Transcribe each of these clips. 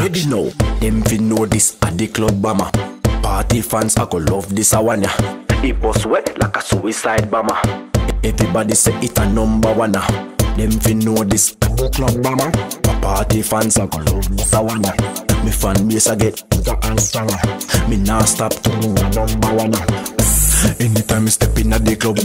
ready now. Them fi know this at the club bomber. Party fans I go love this a one ya. It was wet like a suicide bomber. Everybody say it a number one. Them fi know this at the club bomber. Party fans I go love this a one ya. Me fan base I get bigger and stronger. Me nah stop to me a number one. Anytime me step in at the club,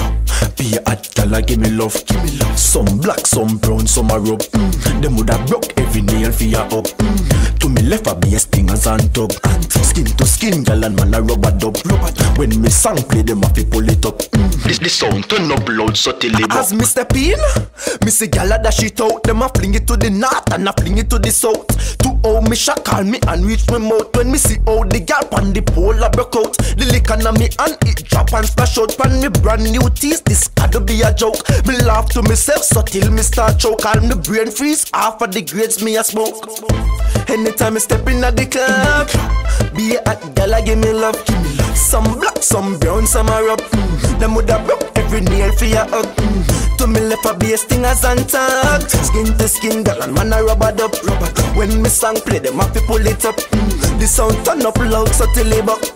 be a hot girl, give me love, give me love. Some black, some brown, some a rub. Them woulda broke every nail for ya up. To me left a be a stingers and tug. Skin to skin, girl and man a rubber dub. When me song play, them a fi pull it up. This sound turn up loud subtly. As me step in, me see gyal a dash it out. Them a fling it to the north and a fling it to the south. To how me shock call me and reach me mouth. When me see how the gyal pan the pole a broke out. The lick on me and it drop and splash out. Pan me brand new teeth, this gotta be a joke. Me laugh to myself so till me start choke. All me brain freeze, half of the grades me a smoke. Anytime I step in at the club, be a hot girl, give me love. Some black, some brown, some a rub. Them woulda broke every nail for your hug. To me left a be a stingers and tag. Skin to skin, girl and man a rubber dub. When me song play, them have to pull it up. The sound turn up loud so till it buck.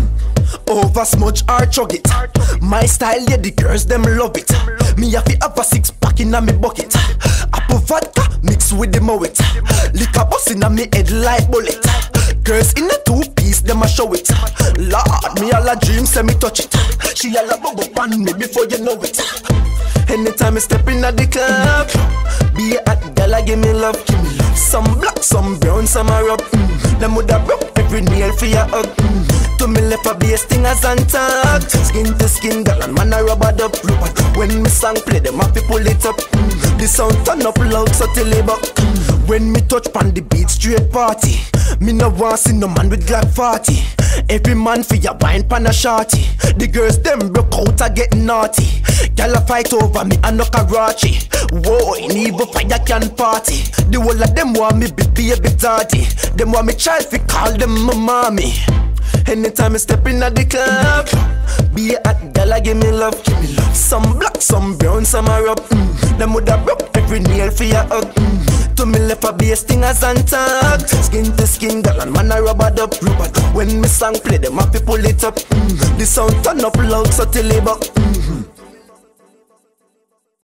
Over smudge or chug it. My style, yeah, the girls them love it. Me have a 6-pack in a me bucket. Apple vodka mixed with the moet. Liquor bust in a me head like bullet. Girls in a 2-piece, them a show it. Lord, me all a dream, say me touch it. She all a bubble pan me before you know it. Anytime I step in at the club, be a hot girl, give me love. Some black, some brown, some a rub. Them woulda broke every nail for your hug. To me left a be a stingers and tag. Skin to skin, girl and man a rubber dub. When me song play, them have to pull it up. The sound turn up loud so till it buck. When me touch pan the beat, straight party. Me no want see no man with Glock 40. Every man for your wine pan a shorty. The girls them broke out a get naughty. Gyal a fight over me and no Karachi. Whoa, in evil fire can party. The whole of them want me be baby daddy. Them want me child fi call them my mommy. Anytime I step in at the club, be a hot girl, give me love. Some black, some brown, some a rub. Them woulda broke every nail for your hug. To me left a be a stingers and tag. Skin to skin, girl and man a rubber dub. When me song play, them have to pull it up. The sound turn up loud so till it buck.